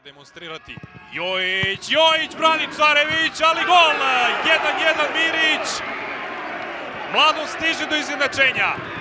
demonstrirati. Jojić brani Carević, ali gol! 1-1 Mirić. Mladost stiže do izjednačenja.